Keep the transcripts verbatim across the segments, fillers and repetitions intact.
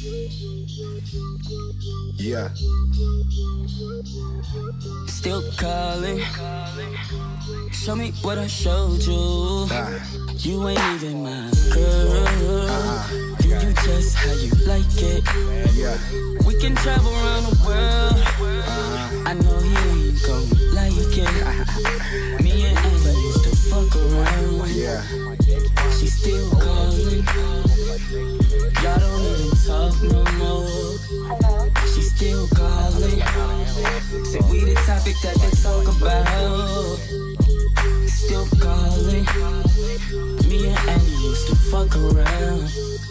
Yeah. Still calling. Show me what I showed you. Uh, you ain't even my girl. Uh-huh. Do you just how you like it? Yeah. We can travel around the world. Uh-huh. I know he ain't gon' like it. Me and Anna used to fuck around. Yeah. She still calling. Y'all don't even talk no more. She still calling. Said we the topic that they talk about. Still calling. Me and Annie used to fuck around.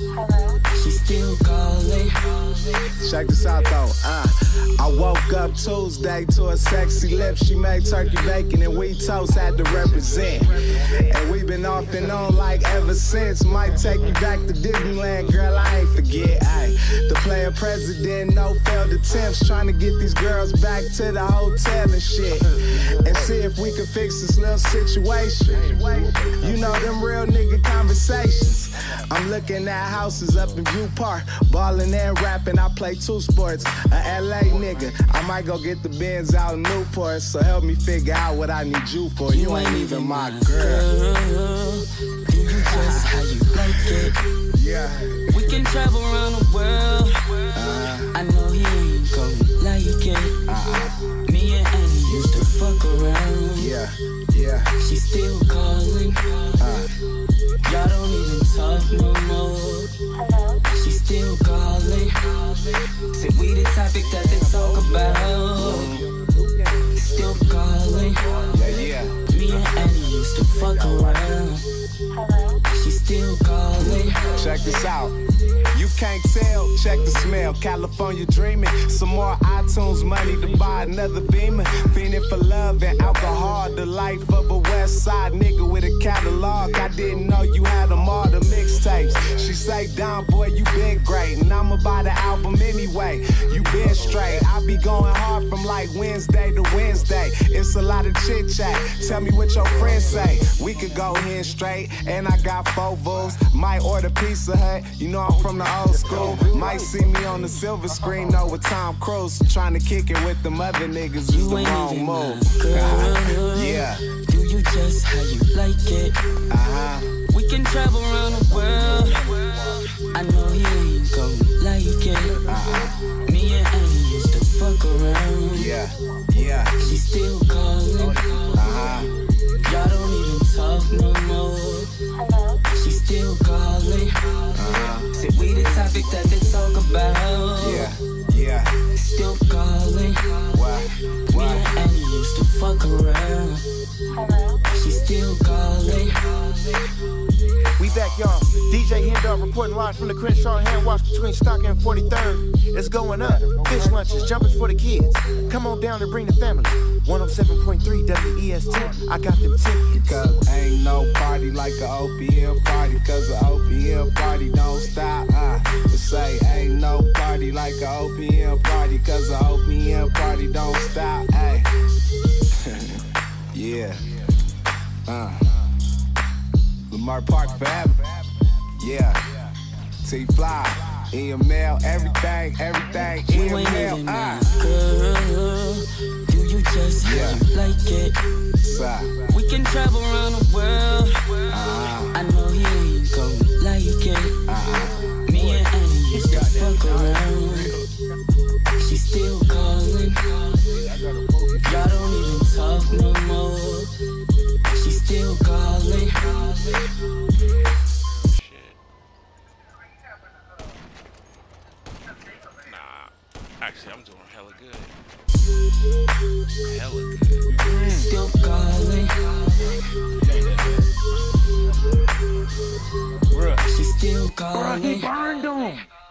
She still calling. Check this out though, uh I woke up Tuesday to a sexy lip. She made turkey bacon and we toast, had to represent. And we been off and on like ever since. Might take you back to Disneyland, girl, I ain't forget. Ay, the player president, no failed attempts, trying to get these girls back to the hotel and shit. And see if we can fix this little situation. You know them real nigga conversations. I'm looking at houses up in View Park, ballin' and rapping, I play two sports. A L A nigga, I might go get the Benz out in Newport. So help me figure out what I need you for. You, you ain't even my girl. girl. Do you just how you like it? Yeah. We can travel around the world. Uh, I know he ain't gon' like it. Uh-uh. Me and Annie used to fuck around. Yeah, yeah. She still calling. Uh. Y'all don't even talk no more. She still calling. Said we the topic that they talk about. Still calling. Yeah, yeah. Me and Annie used to fuck around. She still calling. Check this out. You can't tell, check the smell. California dreaming. Some more iTunes money to buy another Beamer. Fiending for love and alcohol. The life of a West Side nigga with a catalog. I didn't know you had them all, the mixtapes. She say, Don boy, you been great. And I'ma buy the album anyway. You been straight. I be going hard from like Wednesday to Wednesday. It's a lot of chit chat. Tell me what your friends say. We could go in straight. And I got four votes. Might order Pizza Hut. You know I'm from the old school. Might see me on the silver screen, though, with Tom Cruise. Trying to kick it with them other niggas is the wrong move. Girl, yeah. Do you just how you like it? Uh-huh. We can travel around the world. I know he ain't gon' like it. Uh-huh. Me and Annie used to fuck around. Yeah, yeah. She still calling. Uh-huh. Y'all don't even talk no more. She still calling. Uh-huh. Said we the topic that they talk about. Yeah, yeah. Still calling. Why? Why? Me and Annie used to fuck around. She still calling. We back, y'all. D J Hendar reporting live from the Crenshaw hand wash between Stock and forty-third. It's going up. Fish lunches, jumpers for the kids. Come on down and bring the family. one oh seven point three W E S T. I got them tickets. Cause ain't no party like a O P M party. Cause a O P M party don't stop. Uh, to say ain't no party like a O P M party. Cause a O P M party don't stop. Ay. Yeah. Uh. Lamar Park forever. Yeah. T-Fly, E M L, everything, everything, E You M ain't L. even Uh. my girl. Do you just how Yeah. you like it? Side. We can travel around the world. Uh-huh. I know he ain't gon' like it. Uh-huh. Me and Annie used to fuck around. She still calling. Y'all don't even talk no more. She still calling. Nah, actually, I'm doing hella good. Hella good. Still calling. Bruh. She still Bruh, calling. he burned him.